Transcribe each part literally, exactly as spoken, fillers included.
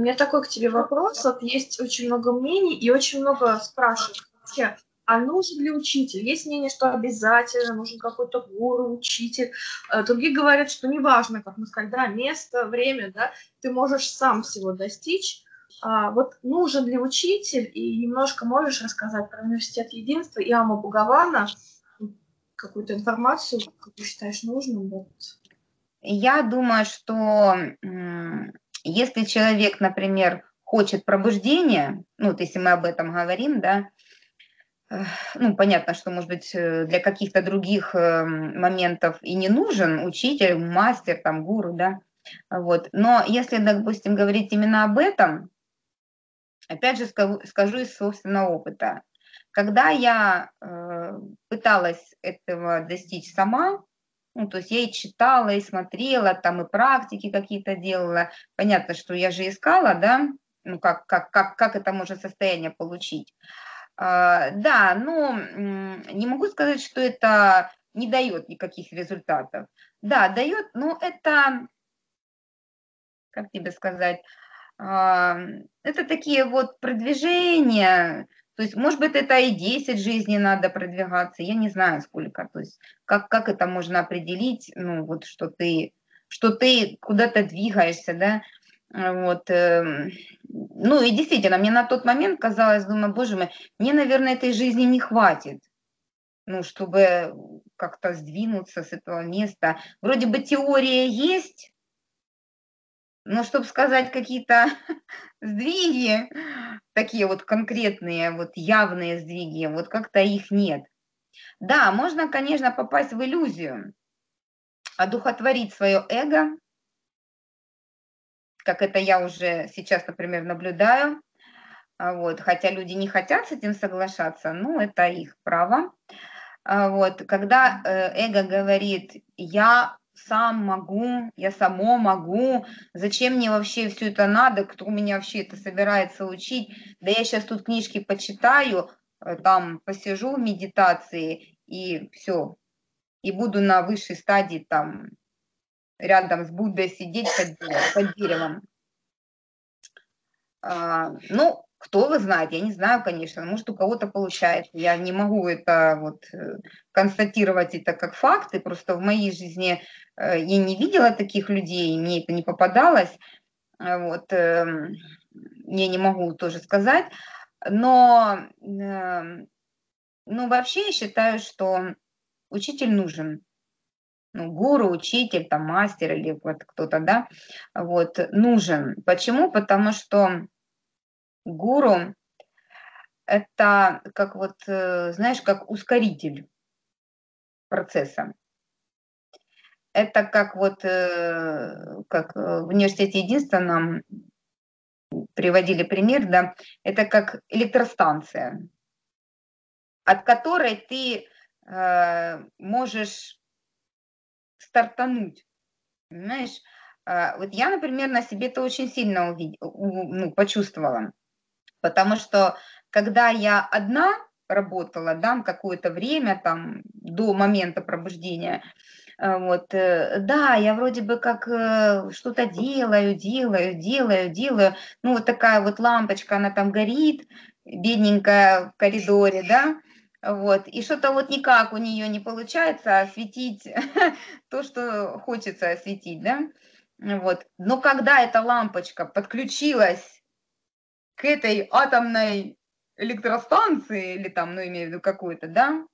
меня такой к тебе вопрос. Вот есть очень много мнений и очень много спрашивают вообще, а нужен ли учитель? Есть мнение, что обязательно нужен какой-то гуру, учитель. Э, Другие говорят, что неважно, как мы сказали, да, место, время, да, ты можешь сам всего достичь. А вот нужен ли учитель? И немножко можешь рассказать про университет единства и Аму Бхагавана, какую-то информацию, как ты считаешь нужным? Вот. Я думаю, что м, если человек, например, хочет пробуждения, ну, вот если мы об этом говорим, да, э, ну, понятно, что, может быть, э, для каких-то других э, моментов и не нужен учитель, мастер, там, гуру, да, вот. Но если, допустим, говорить именно об этом, опять же скажу, скажу из собственного опыта. Когда я э, пыталась этого достичь сама, ну, то есть я и читала, и смотрела, там и практики какие-то делала. Понятно, что я же искала, да, ну, как, как, как, как это может состояние получить. А, да, но м, не могу сказать, что это не дает никаких результатов. Да, дает, но это, как тебе сказать, а, это такие вот продвижения, то есть, может быть, это и десять жизней надо продвигаться, я не знаю сколько, то есть, как, как это можно определить, ну, вот, что ты, что ты куда-то двигаешься, да, а, вот, эм, ну, и действительно, мне на тот момент казалось, думаю, боже мой, мне, наверное, этой жизни не хватит, ну, чтобы как-то сдвинуться с этого места. Вроде бы теория есть, но чтобы сказать какие-то сдвиги, такие вот конкретные, вот явные сдвиги, вот как-то их нет. Да, можно, конечно, попасть в иллюзию, одухотворить свое эго, как это я уже сейчас, например, наблюдаю, а, вот, хотя люди не хотят с этим соглашаться, ну, это их право. А, вот, когда э, эго говорит, я сам могу, я само могу, зачем мне вообще все это надо, кто меня вообще это собирается учить, да я сейчас тут книжки почитаю, э, там посижу в медитации и все, и буду на высшей стадии там рядом с Буддой сидеть под, деревом. Под деревом. А, ну, кто его знает, я не знаю, конечно, может, у кого-то получается. Я не могу это вот э, констатировать это как факты, просто в моей жизни э, я не видела таких людей, мне это не попадалось, а, вот, эм, я не могу тоже сказать, но, эм, ну, вообще я считаю, что учитель нужен. Ну, гуру, учитель, там, мастер или вот кто-то, да, вот, нужен. Почему? Потому что гуру это как вот, э, знаешь, как ускоритель процесса. Это как вот, э, как э, в университете единства нам приводили пример, да, это как электростанция, от которой ты э, можешь стартануть, понимаешь? А, вот я, например, на себе это очень сильно увид- у- ну, почувствовала, потому что когда я одна работала, да, какое-то время там до момента пробуждения, а, вот, э, да, я вроде бы как э, что-то делаю, делаю, делаю, делаю, ну вот такая вот лампочка, она там горит, бедненькая в коридоре, да, вот, и что-то вот никак у нее не получается осветить то, что хочется осветить, да, вот. Но когда эта лампочка подключилась к этой атомной электростанции или там, ну, имею в виду какую-то, да,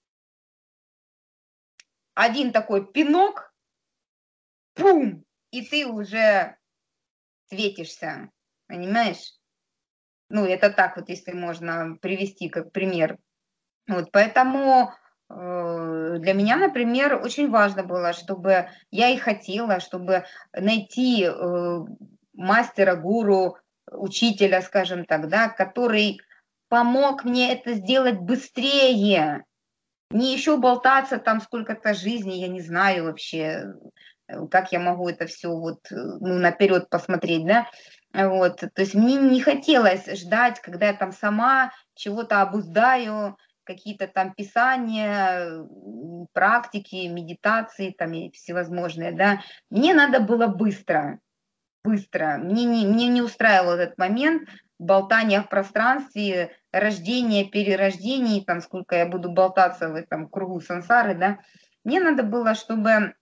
один такой пинок, пум, и ты уже светишься, понимаешь? Ну, это так вот, если можно привести как пример. Вот, поэтому э, для меня, например, очень важно было, чтобы я и хотела, чтобы найти э, мастера, гуру, учителя, скажем так, да, который помог мне это сделать быстрее, не еще болтаться там сколько-то жизней, я не знаю вообще, э, как я могу это все вот, э, ну, наперед посмотреть, да. Вот, то есть мне не хотелось ждать, когда я там сама чего-то обуздаю, какие-то там писания, м, практики, медитации там и всевозможные, да. Мне надо было быстро. быстро. Мне не, мне не устраивал этот момент болтания в пространстве, рождения, перерождений, там, сколько я буду болтаться в этом кругу сансары, да. Мне надо было, чтобы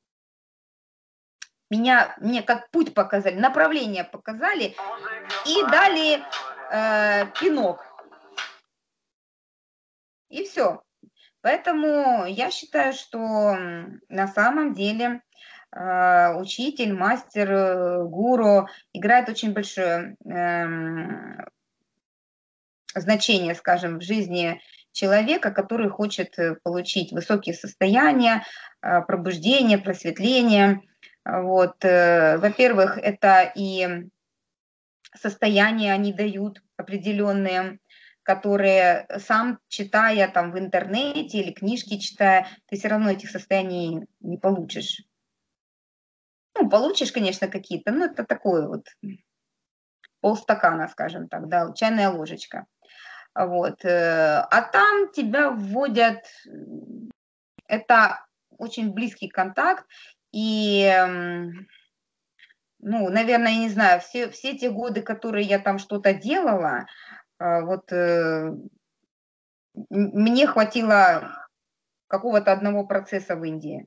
меня, мне как путь показали, направление показали и дали э, пинок. И все. Поэтому я считаю, что на самом деле э, учитель, мастер, э, гуру играет очень большое э, значение, скажем, в жизни человека, который хочет получить высокие состояния, э, пробуждение, просветление. Вот, э, во-первых, это и состояния они дают определенные, которые сам читая там в интернете или книжки читая, ты все равно этих состояний не получишь. Ну, получишь, конечно, какие-то, но это такое вот полстакана, скажем так, да, чайная ложечка. Вот. А там тебя вводят, это очень близкий контакт, и, ну, наверное, я не знаю, все, все те годы, которые я там что-то делала, вот мне хватило какого-то одного процесса в Индии.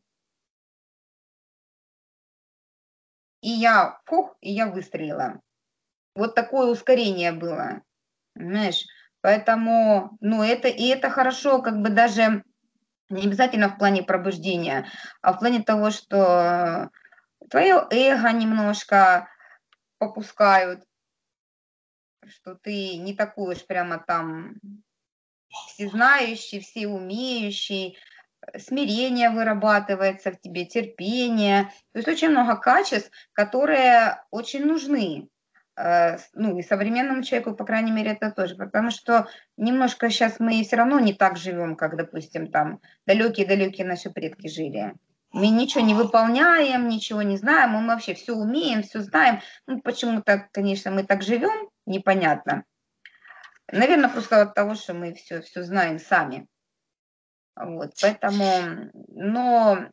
И я, фух, и я выстрелила. Вот такое ускорение было, понимаешь? Поэтому, ну, это, и это хорошо, как бы даже не обязательно в плане пробуждения, а в плане того, что твое эго немножко попускают, что ты не такой уж прямо там всезнающий, всеумеющий, смирение вырабатывается в тебе, терпение. То есть очень много качеств, которые очень нужны. Ну, и современному человеку, по крайней мере, это тоже. Потому что немножко сейчас мы все равно не так живем, как, допустим, там далекие-далекие наши предки жили. Мы ничего не выполняем, ничего не знаем, мы вообще все умеем, все знаем. Ну, почему-то, конечно, мы так живем, непонятно. Наверное, просто от того, что мы все, все знаем сами. Вот, поэтому, но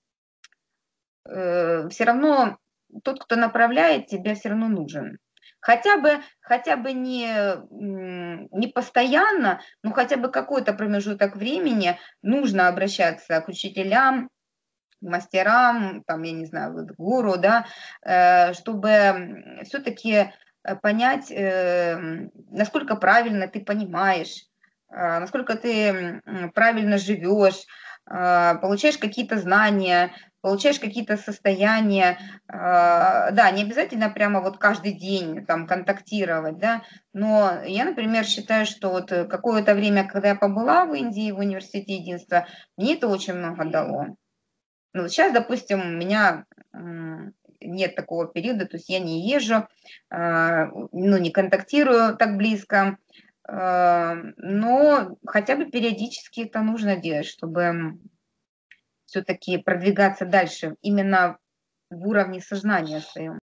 э, все равно тот, кто направляет тебя, все равно нужен. Хотя бы, хотя бы не, не постоянно, но хотя бы какой-то промежуток времени нужно обращаться к учителям, к мастерам, там, я не знаю, вот, гуру, да, э, чтобы все-таки понять, э, насколько правильно ты понимаешь, насколько ты правильно живешь, получаешь какие-то знания, получаешь какие-то состояния. Да, не обязательно прямо вот каждый день там контактировать, да, но я, например, считаю, что вот какое-то время, когда я побыла в Индии, в университете единства, мне это очень много дало. Ну, вот сейчас, допустим, у меня нет такого периода, то есть я не езжу, ну, не контактирую так близко, но хотя бы периодически это нужно делать, чтобы все-таки продвигаться дальше именно в уровне сознания своем.